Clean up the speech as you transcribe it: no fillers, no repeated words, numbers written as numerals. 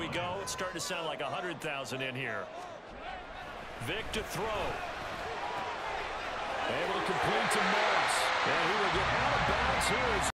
go. It's starting to sound like 100,000 in here. Vic to throw. Able to complete to Morris. And he will get out of bounds here.